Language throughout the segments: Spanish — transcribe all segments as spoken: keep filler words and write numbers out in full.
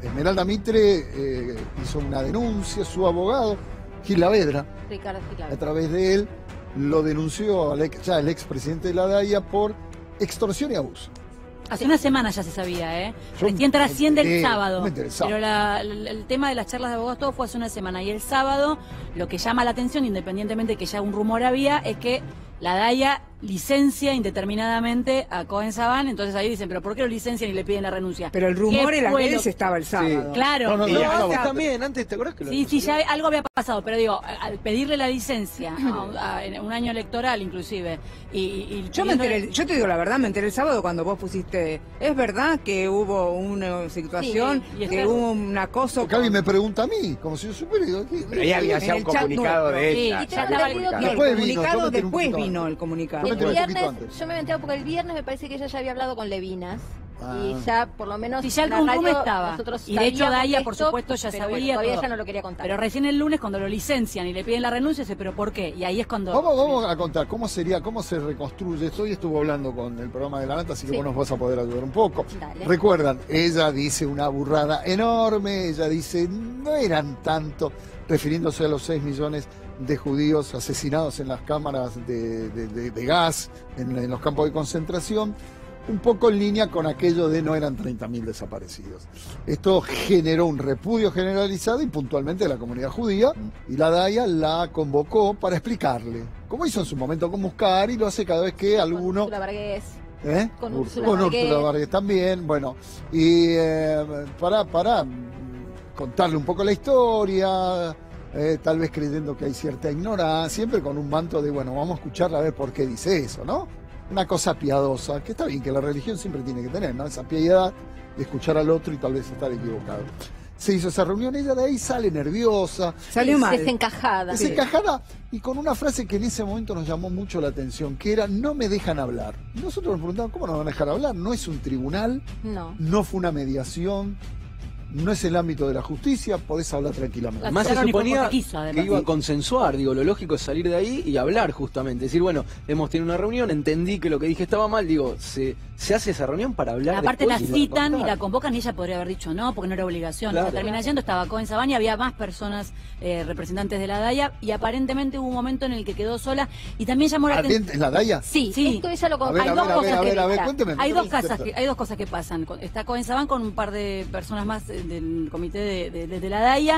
Esmeralda Mitre eh, hizo una denuncia, su abogado, Gil Lavedra, Ricardo Gil Lavedra, a través de él, lo denunció al ex, ya el expresidente de la DAIA por extorsión y abuso. Hace una semana ya se sabía, ¿eh? Yo Recién trasciende me el enteré, sábado. me enteré el sábado. Pero la, la, el tema de las charlas de abogados todo fue hace una semana. Y el sábado, lo que llama la atención, independientemente de que ya un rumor había, es que la DAIA licencia indeterminadamente a Cohen Sabán. Entonces ahí dicen, ¿pero por qué lo licencian y le piden la renuncia? Pero el rumor en las fue redes lo- estaba el sábado. Sí. Claro. No, no, Y no, antes no, no. también, antes, ¿te acuerdas que lo Sí, sí, anunció? ya algo había pasado, pero digo, al pedirle la licencia a, a- en un año electoral inclusive, y, y Yo, me pidiendo- enteré, yo te digo la verdad, me enteré el sábado cuando vos pusiste, es verdad que hubo una situación, Sí, y que está- hubo un acoso. Porque alguien me pregunta a mí, como si yo supiera, digo, ¿qué? Pero ahí había En ya el un chat comunicado nuestro. de Sí, ella. y ya tengo había entendido comunicado. No, el Después vino, comunicado, yo me enteré un después poquito vino antes. el comunicado. Yo me El enteré un poquito viernes, antes. yo me enteré porque el viernes me parece que ella ya había hablado con Levinas. Ah. Y ya, por lo menos, Sí, ya el en la rumor radio estaba. nosotros Y de hecho sabíamos Daia, esto, por supuesto, ya pero bueno, sabía todavía todo. ella no lo quería contar. Pero recién el lunes, cuando lo licencian y le piden la renuncia, dice, ¿pero por qué? Y ahí es cuando... Vamos, vamos a contar cómo sería, cómo se reconstruye esto. Hoy estuvo hablando con el programa de la Nata, así que Sí. vos nos vas a poder ayudar un poco. Dale. Recuerdan, ella dice una burrada enorme, ella dice, no eran tanto, refiriéndose a los seis millones de judíos asesinados en las cámaras de, de- de- de gas, en, en los campos de concentración, un poco en línea con aquello de no eran treinta mil desaparecidos. Esto generó un repudio generalizado y puntualmente de la comunidad judía, y la DAIA la convocó para explicarle, como hizo en su momento con Muscari, y lo hace cada vez que Con alguno... Úrsula Vargués. ¿Eh? Con Ur- Úrsula con Vargués. Úrsula Vargués también, bueno, y eh, para, para mm, contarle un poco la historia, eh, tal vez creyendo que hay cierta ignorancia, siempre con un manto de, bueno, vamos a escucharla a ver por qué dice eso, ¿no? Una cosa piadosa, que está bien, que la religión siempre tiene que tener, ¿no? Esa piedad de escuchar al otro y tal vez estar equivocado. Se hizo esa reunión, ella de ahí sale nerviosa, Salió mal. Desencajada. desencajada y con una frase que en ese momento nos llamó mucho la atención, que era, no me dejan hablar. Y nosotros nos preguntamos, ¿cómo nos van a dejar hablar? No es un tribunal, No. no fue una mediación, no es el ámbito de la justicia, podés hablar tranquilamente. La Además se sacaron y fue suponía porque quiso, además. que iba a consensuar, digo, lo lógico es salir de ahí y hablar justamente, decir, bueno, hemos tenido una reunión, entendí que lo que dije estaba mal, digo, se, se hace esa reunión para hablar. Aparte la después y citan y contar. la convocan y ella podría haber dicho no, porque no era obligación. Claro. O sea, termina yendo, estaba Cohen Sabán y había más personas eh, representantes de la DAIA y aparentemente hubo un momento en el que quedó sola y también llamó la atención. ¿En la DAIA? Sí, Sí. esto ella lo A ver, hay a dos ver, a cosas ver, a que ver, a ver, mira. cuénteme. Hay dos, Entonces, casas que, hay dos cosas que pasan. Está Cohen Sabán con un par de personas más eh, del comité de, de- de- de la DAIA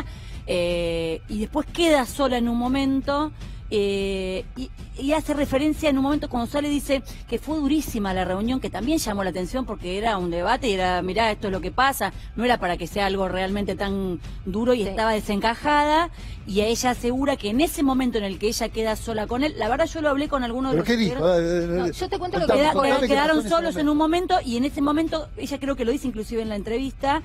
eh, y después queda sola en un momento eh, y, y hace referencia en un momento cuando sale, dice que fue durísima la reunión, que también llamó la atención porque era un debate y era, mirá, esto es lo que pasa, no era para que sea algo realmente tan duro y Sí. estaba desencajada y a ella asegura que en ese momento en el que ella queda sola con él, la verdad yo lo hablé con algunos de ¿Pero los qué dijo? integrantes- Eh, eh, No, eh, yo te cuento lo contame, que Queda- dijo. contame qué quedaron pasó en ese solos en momento. un momento y en ese momento, ella creo que lo dice inclusive en la entrevista,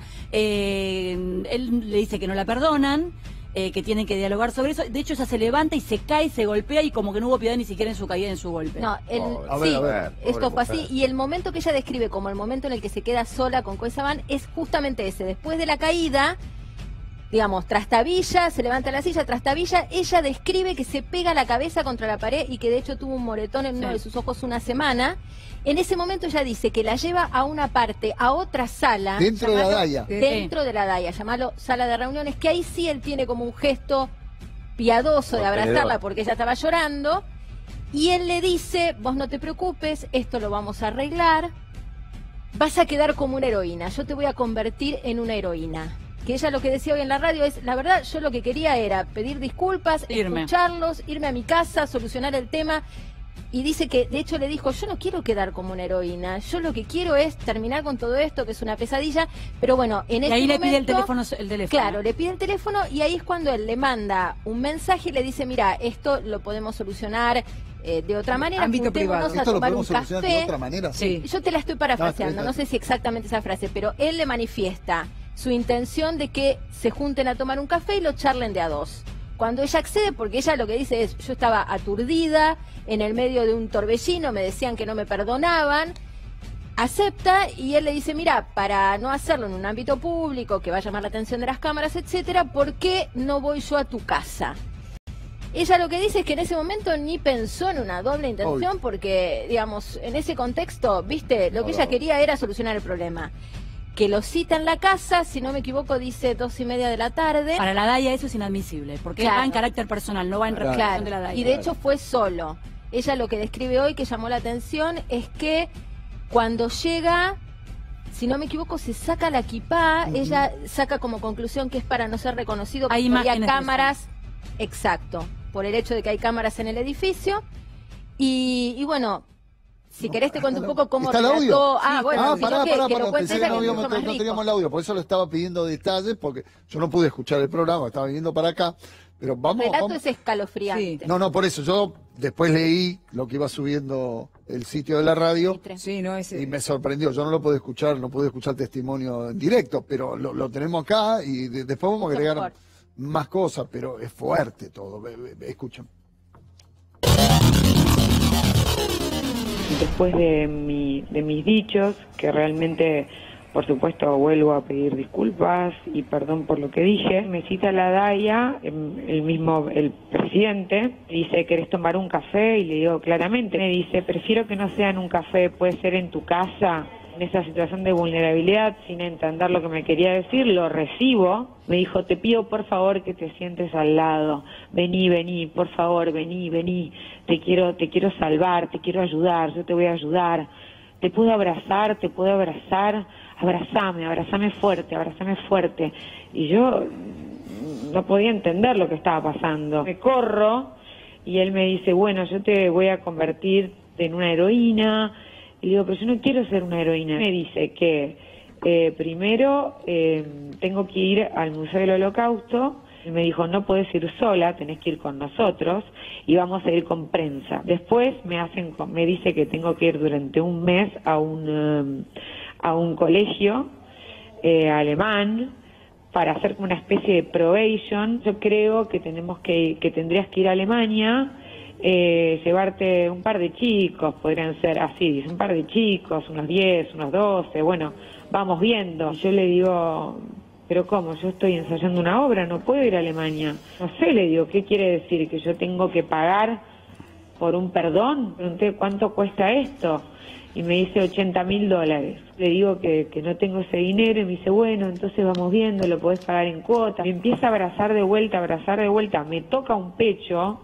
eh, él le dice que no la perdonan, eh, que tienen que dialogar sobre eso. De hecho ella se levanta y se cae, se golpea y como que no hubo piedad ni siquiera en su caída, en su golpe. No, el, Pobre. A ver, sí, a ver, esto pobre fue así. mujer. Y el momento que ella describe como el momento en el que se queda sola con Cohen Sabán es justamente ese. Después de la caída, digamos, trastabilla, se levanta la silla, trastabilla, ella describe que se pega la cabeza contra la pared y que de hecho tuvo un moretón en uno Sí. de sus ojos una semana. En ese momento ella dice que la lleva a una parte, a otra sala. Dentro de la llamado- DAIA. Dentro de la DAIA, llamarlo sala de reuniones, que ahí sí él tiene como un gesto piadoso de Contenedor. abrazarla porque ella estaba llorando. Y él le dice, vos no te preocupes, esto lo vamos a arreglar, vas a quedar como una heroína, yo te voy a convertir en una heroína. Que ella lo que decía hoy en la radio es, la verdad, yo lo que quería era pedir disculpas, Irme. escucharlos, irme a mi casa, solucionar el tema. Y dice que, de hecho, le dijo, yo no quiero quedar como una heroína, yo lo que quiero es terminar con todo esto, que es una pesadilla. Pero bueno, en y ese ahí le momento, pide el teléfono, el teléfono. Claro, le pide el teléfono y ahí es cuando él le manda un mensaje y le dice, mira, esto lo podemos solucionar eh, de otra manera, Ámbito juntémonos privado. a Esto lo tomar podemos un solucionar de café. otra manera. Sí. Yo te la estoy parafraseando, No, no sé si exactamente esa frase, pero él le manifiesta su intención de que se junten a tomar un café y lo charlen de a dos. Cuando ella accede, porque ella lo que dice es, yo estaba aturdida, en el medio de un torbellino, me decían que no me perdonaban, acepta y él le dice, mira, para no hacerlo en un ámbito público, que va a llamar la atención de las cámaras, etcétera, ¿por qué no voy yo a tu casa? Ella lo que dice es que en ese momento ni pensó en una doble intención, Obvio. porque, digamos, en ese contexto, viste, lo que No, ella no. quería era solucionar el problema. que lo cita en la casa, si no me equivoco dice dos y media de la tarde. Para la Daya eso es inadmisible, porque Claro. va en carácter personal, no va en representación Claro, de la Daya. y de hecho fue solo. Ella lo que describe hoy, que llamó la atención, es que cuando llega, si no me equivoco, se saca la kipá, uh-huh. ella saca como conclusión que es para no ser reconocido, porque hay había cámaras, exacto, por el hecho de que hay cámaras en el edificio. Y, y bueno, si no, querés te cuento un poco cómo ¿está el audio? Ah, sí, bueno, ah, si pará, no, que, pará, que pará, lo cuente pensé ella, que no, que es habíamos, mucho más no rico. teníamos el audio, por eso le estaba pidiendo detalles, porque yo no pude escuchar el programa, estaba viniendo para acá, pero vamos... El relato vamos. es escalofriante. Sí. No, no, por eso, yo después leí lo que iba subiendo el sitio de la radio, sí, no, ese... y me sorprendió, yo no lo pude escuchar, no pude escuchar testimonio en directo, pero lo, lo tenemos acá, y de, después vamos a agregar mejor. más cosas, pero es fuerte todo, escuchen. Después de, mi, de mis dichos, que realmente, por supuesto, vuelvo a pedir disculpas y perdón por lo que dije, me cita la Daya, el mismo, el presidente, dice, ¿querés tomar un café? Y le digo claramente, me dice, prefiero que no sea en un café, puede ser en tu casa, en esa situación de vulnerabilidad, sin entender lo que me quería decir, lo recibo. Me dijo, te pido por favor que te sientes al lado, vení, vení, por favor, vení, vení, te quiero, te quiero salvar, te quiero ayudar, yo te voy a ayudar, te puedo abrazar, te puedo abrazar, abrazame, abrazame fuerte, abrazame fuerte. Y yo no podía entender lo que estaba pasando. Me corro y él me dice, bueno, yo te voy a convertir en una heroína. Y digo, pero yo no quiero ser una heroína. Me dice que eh, primero eh, tengo que ir al Museo del Holocausto. Y me dijo, no podés ir sola, tenés que ir con nosotros y vamos a ir con prensa. Después me hacen, me dice que tengo que ir durante un mes a un, um, a un colegio eh, alemán para hacer una especie de probation. Yo creo que tenemos que, que tendrías que ir a Alemania. Eh, llevarte un par de chicos, podrían ser así, un par de chicos, unos diez, unos doce, bueno, vamos viendo. Yo le digo, pero ¿cómo? Yo estoy ensayando una obra, no puedo ir a Alemania. No sé, le digo, ¿qué quiere decir? ¿Que yo tengo que pagar por un perdón? Pregunté, ¿cuánto cuesta esto? Y me dice ochenta mil dólares. Le digo que, que no tengo ese dinero y me dice, bueno, entonces vamos viendo, lo podés pagar en cuotas. Me empieza a abrazar de vuelta, abrazar de vuelta, me toca un pecho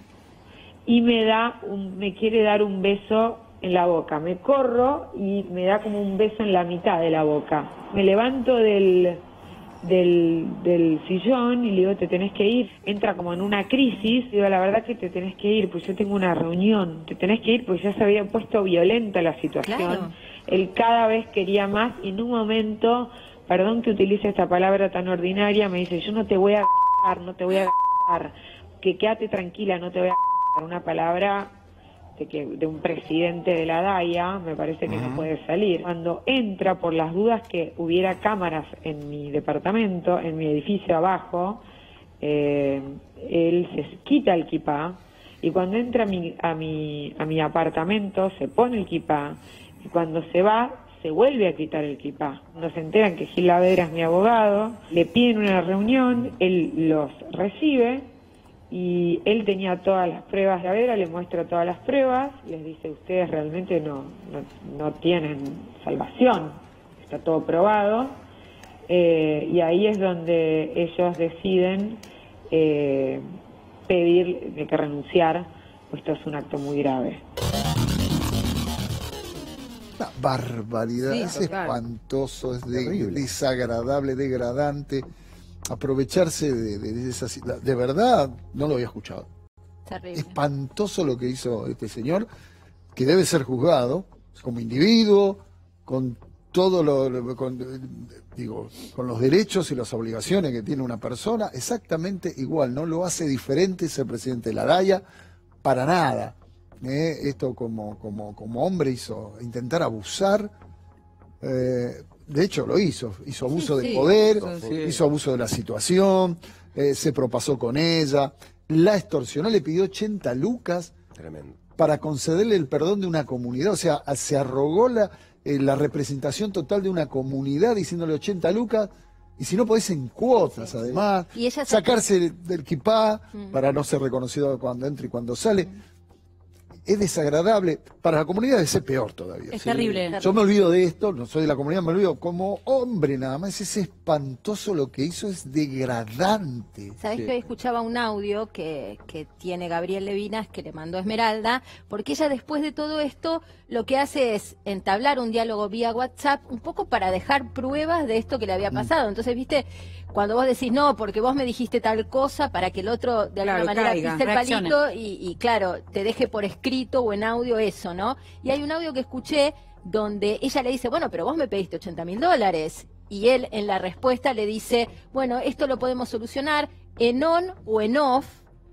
y me da un, me quiere dar un beso en la boca. Me corro y me da como un beso en la mitad de la boca. Me levanto del, del, del sillón y le digo, te tenés que ir. Entra como en una crisis. Digo, la verdad que te tenés que ir, pues yo tengo una reunión. Te tenés que ir, pues ya se había puesto violenta la situación. Claro. Él cada vez quería más y en un momento, perdón que utilice esta palabra tan ordinaria, me dice, yo no te voy a c***ar, no te voy a c***ar, que quédate tranquila, no te voy a c***ar. Una palabra de, que, de un presidente de la Daya, me parece que uh-huh. no puede salir. Cuando entra, por las dudas que hubiera cámaras en mi departamento, en mi edificio abajo, eh, él se quita el kipá y cuando entra a mi, a, mi, a mi apartamento se pone el kipá y cuando se va se vuelve a quitar el kipá. Cuando se enteran que Gil Lavera es mi abogado, le piden una reunión, él los recibe y él tenía todas las pruebas de Lavera, le muestra todas las pruebas, les dice, ustedes realmente no, no, no tienen salvación, está todo probado, eh, y ahí es donde ellos deciden eh, pedir de que renunciar, pues esto es un acto muy grave. Una barbaridad, sí, es total. Espantoso, es de, desagradable, degradante. Aprovecharse de, de, de esa situación. De verdad, no lo había escuchado. Terrible. Espantoso lo que hizo este señor, que debe ser juzgado como individuo, con todo lo, con, digo, con los derechos y las obligaciones que tiene una persona, exactamente igual. No lo hace diferente ser presidente de la Daya, para nada. ¿eh? Esto como, como, como hombre hizo intentar abusar. Eh, De hecho, lo hizo. Hizo abuso sí, de sí, poder, sí. hizo abuso de la situación, eh, se propasó con ella, la extorsionó, le pidió ochenta lucas Tremendo. Para concederle el perdón de una comunidad. O sea, se arrogó la, eh, la representación total de una comunidad diciéndole ochenta lucas, y si no podés en cuotas, sí, además, y ella sacarse se... del kipá mm. para no ser reconocido cuando entra y cuando sale. Mm. es desagradable. Para la comunidad es peor todavía. Es ¿sí? terrible. Yo me olvido de esto, no soy de la comunidad, me olvido como hombre nada más. Es espantoso lo que hizo, es degradante. ¿Sabés Sí. que hoy escuchaba un audio que, que tiene Gabriel Levinas, que le mandó Esmeralda? Porque ella después de todo esto lo que hace es entablar un diálogo vía WhatsApp un poco para dejar pruebas de esto que le había pasado. Entonces, viste, cuando vos decís no, porque vos me dijiste tal cosa, para que el otro de alguna Claro, manera caiga, pise el reaccione. palito y, y claro, te deje por escrito o en audio eso, ¿no? Y hay un audio que escuché donde ella le dice, bueno, pero vos me pediste ochenta mil dólares. Y él en la respuesta le dice, bueno, esto lo podemos solucionar en on o en off.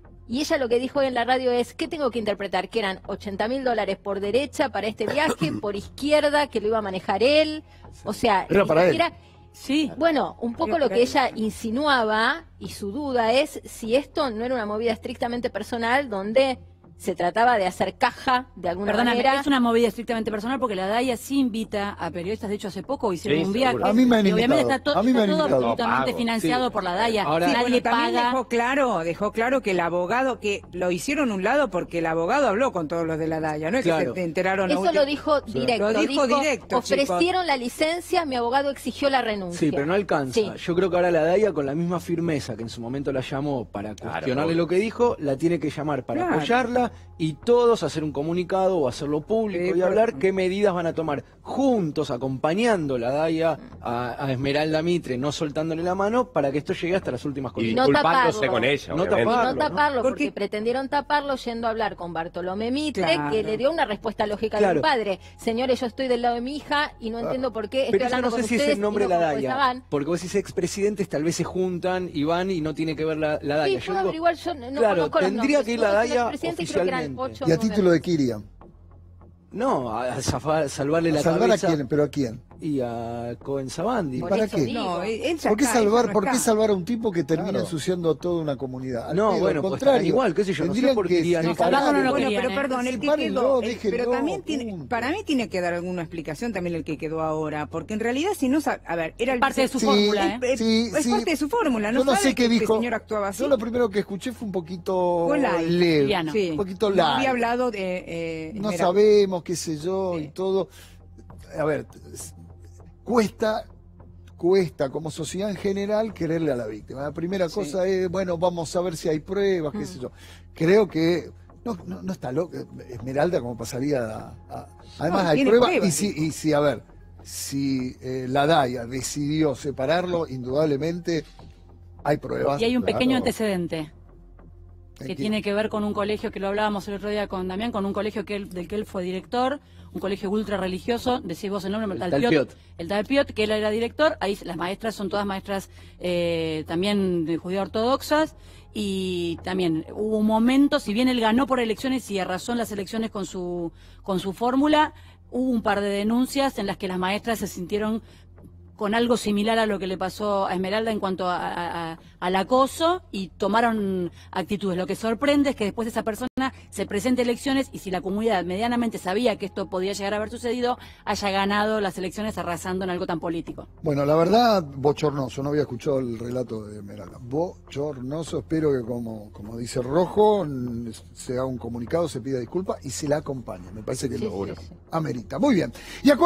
Y ella lo que dijo en la radio es, ¿qué tengo que interpretar? Que eran ochenta mil dólares por derecha para este viaje, por izquierda, que lo iba a manejar él. O sea, Era ni para él. siquiera- Sí. bueno, un poco Era lo para que él. ella insinuaba y su duda es si esto no era una movida estrictamente personal donde se trataba de hacer caja de alguna Perdóname, manera. es una movida estrictamente personal porque la DAIA sí invita a periodistas. De hecho, hace poco hicieron Sí, un viaje. seguro. A mí me han y obviamente invitado, está, to- a mí me está han todo invitado. absolutamente Pago. financiado Sí. por la DAIA. Ahora- Sí, Nadie bueno, también paga. dejó claro, dejó claro que el abogado, que lo hicieron a un lado porque el abogado habló con todos los de la DAIA, no es Claro. que se enteraron. a Eso último- lo dijo directo. Lo dijo directo, ofrecieron la licencia, mi abogado exigió la renuncia. Sí, pero no alcanza. Sí. Yo creo que ahora la DAIA, con la misma firmeza que en su momento la llamó para Claro, cuestionarle obvio. lo que dijo, la tiene que llamar para Claro. apoyarla y todos hacer un comunicado o hacerlo público Sí, y pero- hablar qué medidas van a tomar juntos, acompañando la DAIA a, a Esmeralda Mitre, no soltándole la mano, para que esto llegue hasta las últimas Y Y no consecuencias. disculpándose taparlo. con ella, No obviamente. Y no taparlo, ¿no? taparlo, porque, Porque- pretendieron taparlo yendo a hablar con Bartolomé Mitre, Claro. que le dio una respuesta lógica de Claro. un padre. Señores, yo estoy del lado de mi hija y no entiendo por qué estoy Pero yo hablando no sé con si es ustedes el nombre y de no la con jueza DAIA, Van. porque vos decís expresidentes tal vez se juntan y van y no tiene que ver la, la Sí, DAIA. Yo puedo digo, averiguar, yo no claro, conozco los tendría nombres. que ir la Todos son DAIA expresidentes y creo que eran oficialmente. ocho o Y a nueve. título de Kirian. No, a zafar- salvarle la ¿A salvar a cabeza quién? ¿Pero a quién? y a Cohen Sabandi. Por ¿Para eso qué? digo. No, él él ya ¿Por qué está, salvar, ella no por qué está. salvar a un tipo que termina Claro. ensuciando a toda una comunidad? Al No, pedo, bueno, al pues contrario. estarán igual, qué sé yo, no sé Tendrían por qué que irían No, separarlo. salvarlo no lo Bueno, querían, pero ¿eh? perdón, el que Sepárenlo, quedó, el- déjenlo, pero también tiene, punto. para mí tiene que dar alguna explicación también el que quedó ahora, porque en realidad si no sabe, a ver, era el Parte de su Sí, fórmula, ¿eh? es, Sí, es sí. parte de su fórmula, no Yo no sabe sé qué que dijo. este señor actuaba así. Yo lo primero que escuché fue un poquito Fue light. leve, Liviano. Sí. un poquito No light. había hablado de eh, No Esmeralda. sabemos, qué sé yo, Sí. y todo. A ver, s- cuesta, cuesta como sociedad en general quererle a la víctima. La primera Sí. cosa es, bueno, vamos a ver si hay pruebas, qué Mm. sé yo. Creo que no, no, no está loca. Esmeralda como pasaría a... a- además No, hay tiene pruebas, pruebas, y si, sí. y si, a ver, si eh, la DAIA decidió separarlo, indudablemente hay pruebas. Y hay un claro. pequeño antecedente que Enti- tiene que ver con un colegio que lo hablábamos el otro día con Damián, con un colegio que él- del que él fue director, un colegio ultra religioso, decís vos el nombre, El Talpiot, Talpiot. el Talpiot, que él era director. Ahí las maestras son todas maestras eh, también de judío ortodoxas, y también hubo un momento, si bien él ganó por elecciones y arrasó en las elecciones con su con su fórmula, hubo un par de denuncias en las que las maestras se sintieron con algo similar a lo que le pasó a Esmeralda en cuanto a- a- a- al acoso, y tomaron actitudes. Lo que sorprende es que después esa persona se presente a elecciones y, si la comunidad medianamente sabía que esto podía llegar a haber sucedido, haya ganado las elecciones arrasando en algo tan político. Bueno, la verdad, bochornoso. No había escuchado el relato de Esmeralda. Bochornoso. Espero que, como, como dice Rojo, n- se haga un comunicado, se pida disculpas y se la acompañe. Me parece que Sí, lo sí, sí. amerita. Muy bien. Y acu-